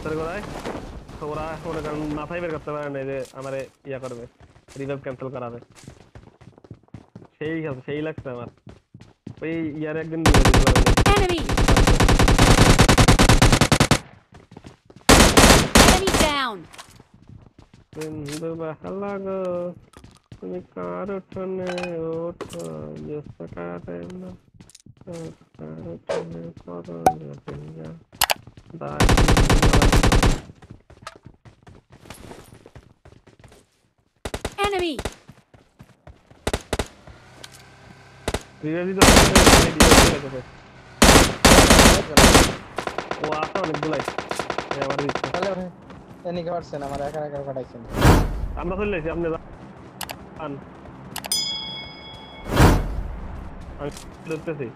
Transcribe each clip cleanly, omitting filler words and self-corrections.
রাস্তায় করায় তো ওরা মনে করেন মাথায় বের করতে পারে না যে আমারে ইয়া করবে রিভাইভ ক্যান্সেল করাবে সেই লাগছে আমার ওই ইয়ার একদিন Enemy! Enemy down! বন্ধু বাহালা গো তুমি কার উঠোনে ওঠো কাটে না কার উঠোনে করো না Enemy! ও আসো অনেকগুলাই আমার তাহলে এনি করছেন আমার একা একা পাঠাইছেন আমরা চলে এসেছি আপনি যান আমি দেখতেছি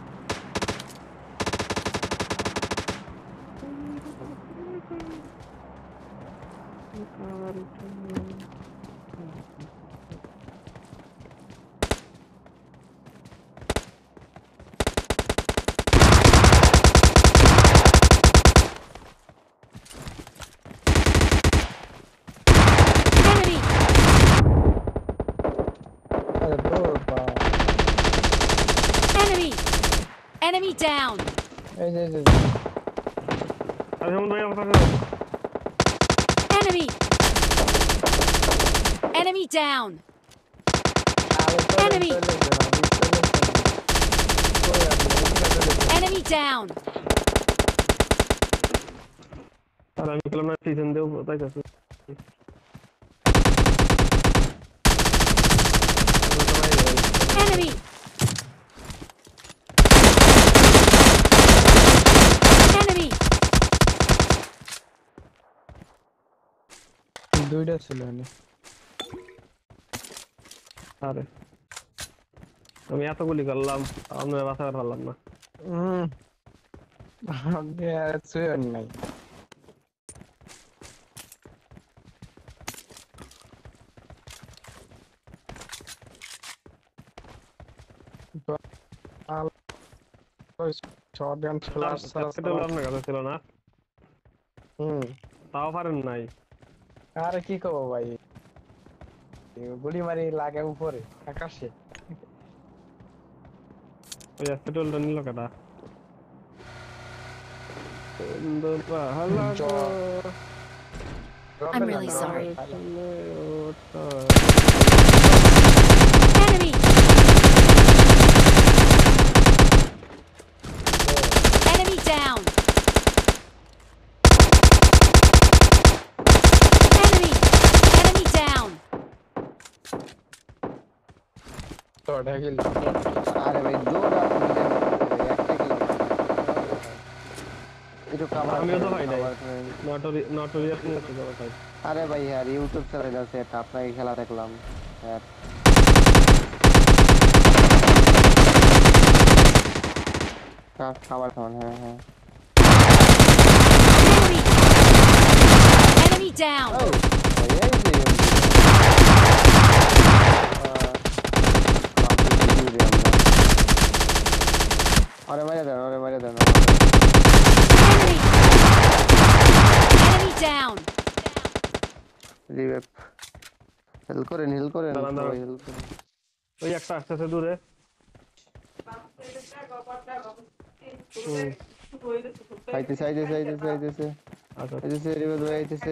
Enemy down! এই যে আরে মন ভাই আমার Enemy! Enemy down! Enemy! Enemy down! আর আমি কলম না সিজন দেব তাইতাছি Enemy! Enemy! দুইটা ছিল না আরে আমি এত গুলি করলাম আমরা বাঁচাতে পারলাম না আমি আর ছুঁয়ে নাই শটগান খেলা ছিল না তাও পারেন নাই আরে কি করবো ভাই গুলি মারি লাগে উপরে আকাশে ওই হসপিটালটা নিল কাটা I'm really sorry. Enemy! Enemy down! Enemy! Enemy down! আরে ভাই জোর আমিও তো ভাই নাই নটোরিয়াস নিয়ে তো ভাই আরে ভাই यार ইউটিউব চ্যানেল আছে এটা আপনাকে খেলা দেখলাম यार খাবার খাওয়ান হ্যাঁ Enemy down! আরে মাইরা দেন Enemy down! রিভাইভ হেল করেন ওই একটা আসতেছে দূরে আইতেছে রিভাইভ আইতেছে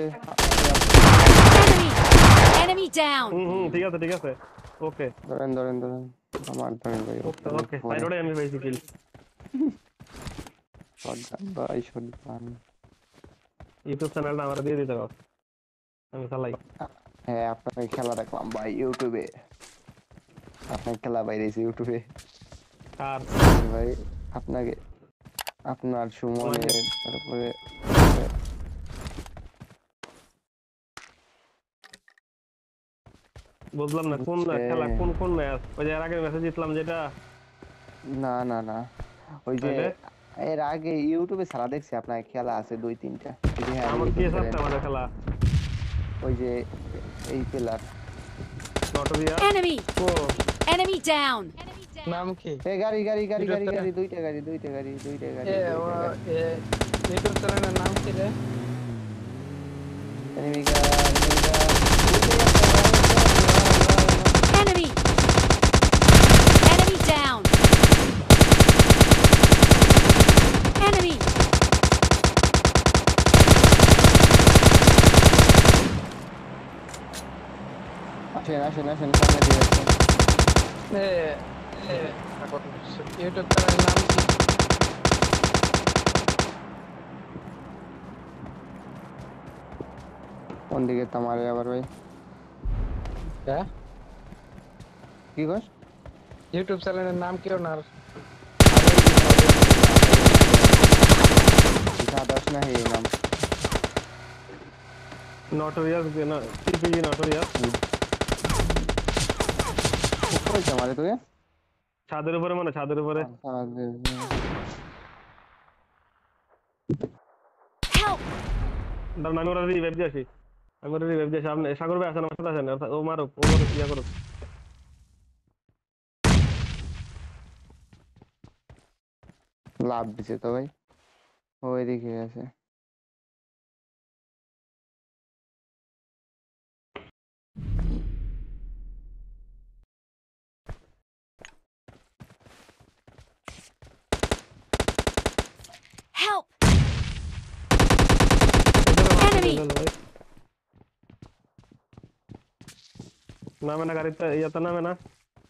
Enemy down! ঠিক আছে ওকে ধরেন আমার ধরেন ভাই ওকে সাইডে আমি পাইছি কিল শটগান ভাই শটগান ইউটিউব চ্যানেলটা আমার দিয়ে দিতে হবে আমি চালাই হ্যাঁ আপনাকে খেলা দেখলাম ভাই ইউটিউবে আপনাকে খেলা বাইরেছি ইউটিউবে আর ভাই আপনাকে আপনার সুমনের তারপরে বুঝলাম না কোন খেলা কোন ম্যাচ ওই যে এর আগের ম্যাচে জিতলাম যেটা না ওই যে এর আগে ইউটিউবে সারা দেখছি আপনার খেলা আছে 2-3টা আমার কি আছে আমাদের খেলা ওই যে এই প্লেয়ার নটোরিয়াস Enemy down! নাম কি এই গাড়ি দুইটা গাড়ি ইউটিউব চ্যানেলের নাম কি রে enemy ka Enemy! Enemy down! Enemy! আসেন সামনে দিয়ে আসেন এখন ইউটিউব চ্যানেলের নাম কি? কোন দিকে তোমারে আবার ভাই হ্যাঁ কি কস ইউটিউব চ্যানেলের নাম কি ওনার? দাদাস না হে নাম নটোরিয়াস না PUBG নটোরিয়াস কোথায় তোমারে তুই ছাদের উপরে মানে ছাদের উপরে Help! দাঁড়ান আমি ওরা রিভাইভ দিয়ে আসি আমি ওরা রিভাইভ দিয়ে আসি আপনি সাগর ভাই আসেন আমার সাথে আসেন ও মারুক ও ইয়া করুক লাভ দিছে তো ভাই ওই দিকে আছে Help! Enemy! নামে না গাড়িতে ইয়াতে নামে না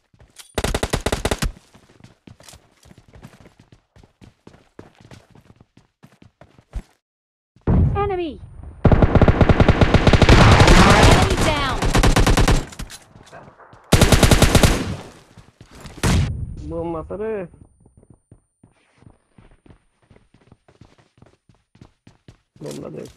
Enemy! Enemy down! বোম মারছে রে বোম না দেখ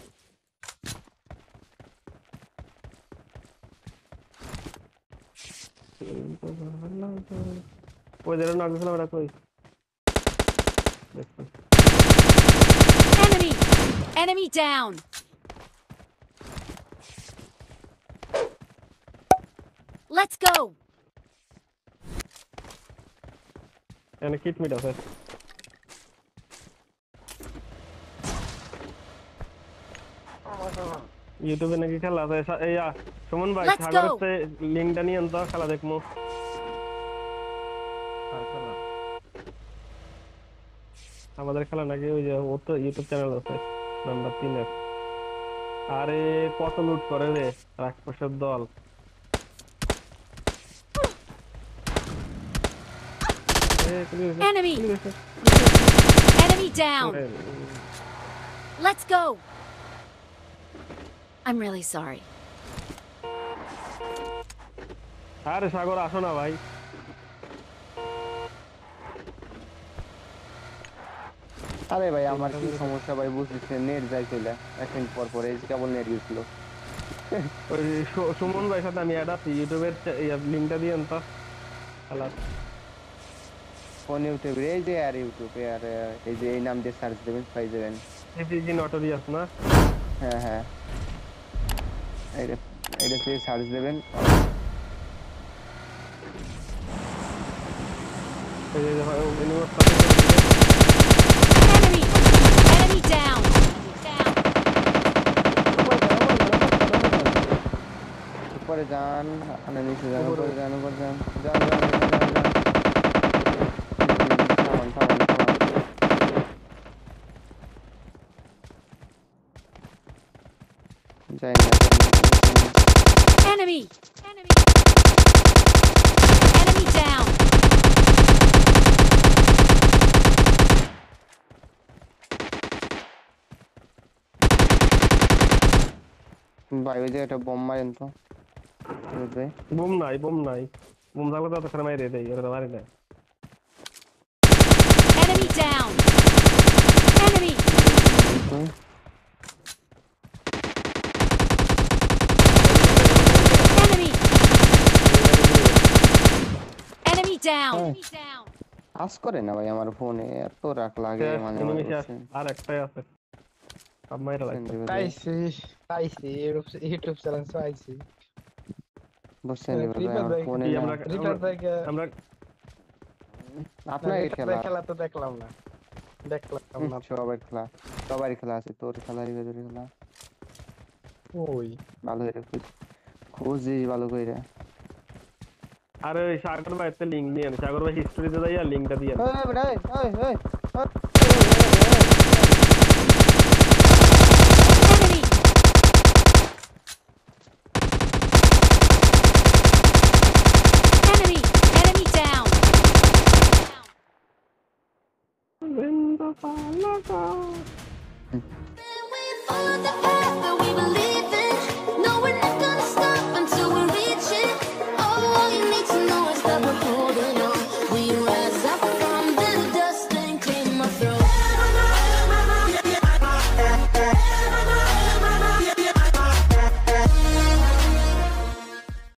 ওই যেটা নাক দিছিলাম এটা কই Enemy! Enemy down! Let's go! এখানে কিট মিট আছে ইউটিউবে নাকি খেলা আছে এইয়া সুমন ভাই Let's go! সাগরের লিঙ্কটা নিয়ে আনতো খেলা দেখমু আমাদের খেলা নাকি ওই যে ও তো ইউটিউব চ্যানেল আছে নাম্বার 3 আরে কত লুট করে রে রাক্ষসের দল Enemy! Enemy down! Let's go! I'm really sorry. আরে সাগর আসো না ভাই আরে ভাই আমার কি সমস্যা ভাই বুঝতেছি নেট যাইছিল এখন পর এই কেবল নেট গেছিল ওই সুমন ভাই সাথে আমি অ্যাড আছি ইউটিউবের লিংকটা দিয়ে আনতো খেলা কোন ইউটিউবে এই যে আর ইউটিউবে আর এই যে এই নাম দিয়ে সার্চ দিবেন পাই যাবেন PUBG নটোরিয়াস না হ্যাঁ এটা দিয়ে সার্চ দেবেন এই যে Enemy! Enemy down! উপরে যান নিচে যান উপরে যান যান Enemy! Enemy! Enemy down! ভাই ওই যে একটা বোম মারেন তো বুম নাই বুম থাকলে তো এতক্ষণ মাইরে দেয় ওরা মারি না Enemy down! Enemy! Enemy! Enemy down! Enemy down! আস করে না ভাই আমার ফোনে এত রাখ লাগে মানে আর একটাই আছে সব মাইরা লাগছে পাইছি ইউটিউব চ্যানেল পাইছি বুঝছেন আমার ফোনে আমরা আপনার খেলা তো দেখলাম না সবার খেলা আছে তোর খেলা রিভেজের খেলা ওই ভালো করে খোঁজ খোঁজিস ভালো করে। আরে ওই সাগর ভাই একটা লিঙ্ক দিয়ে সাগর ভাই হিস্টোরিতে যাইয়া লিঙ্কটা দিয়ে এই বেটা এই এই এই এই, Enemy! Enemy! Enemy down! Vendo para